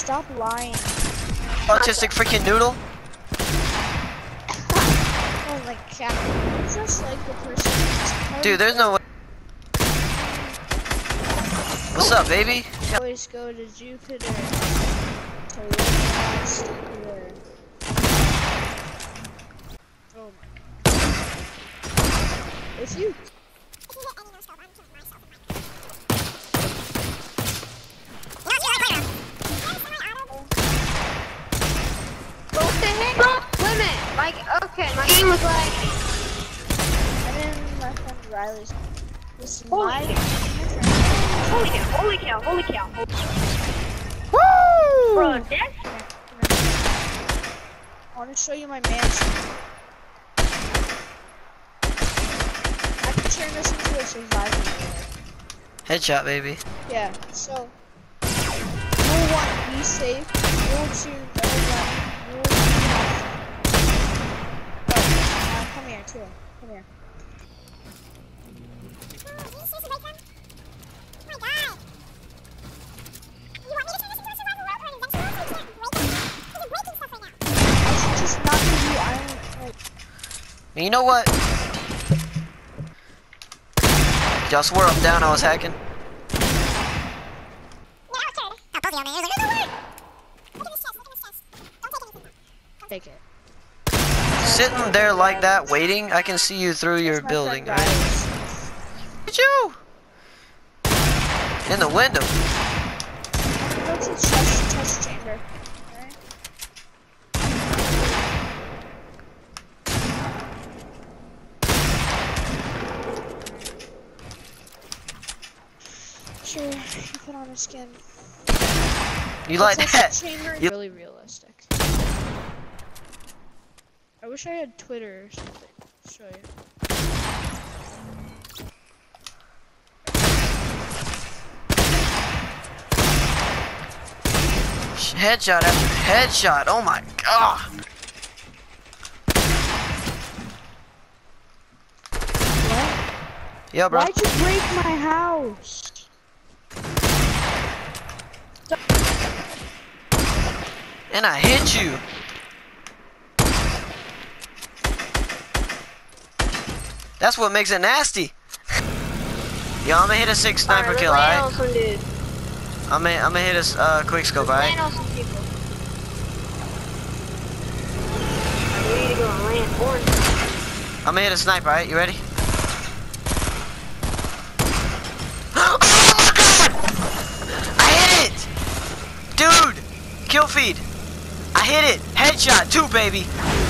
stop lying. Autistic freaking noodle. Oh my god. It's just like the person. Dude, there's no way. What's up, baby? Always go to Jupiter to look past Jupiter. Oh my god. If you Like, okay, my game was like... And then my friend Riley's... Holy cow, holy cow, holy cow. Woo! Bro, that's... I want to show you my mansion. I can turn this into a survival game. Headshot, baby. Yeah, so... Rule 1, be safe. Rule 2, no running. Rule 3, come here, too. Come here. I should just not give you iron, like... You know what? Y'all swear up down I was hacking. Take it. Sitting there like that, waiting, I can see you through your building, right? Look at you! In the window. Go to the test chamber. Alright? Sure, you put on a skin. You like that? Chamber is You really realistic. I wish I had Twitter or something to show you. Headshot after headshot, oh my god! What? Yeah, bro. Why'd you break my house? And I hit you! That's what makes it nasty! Yo, I'm gonna hit a 6 sniper kill, alright? I'm gonna hit a quick scope, alright? I'm gonna hit a sniper, alright? You ready? Oh my god! I hit it! Dude! Kill feed! I hit it! Headshot, 2 baby!